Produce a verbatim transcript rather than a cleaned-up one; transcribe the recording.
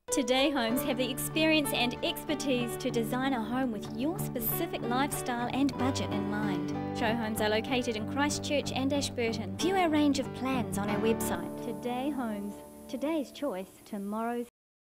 Today Homes have the experience and expertise to design a home with your specific lifestyle and budget in mind. Show Homes are located in Christchurch and Ashburton. View our range of plans on our website. Today Homes. Today's choice, tomorrow's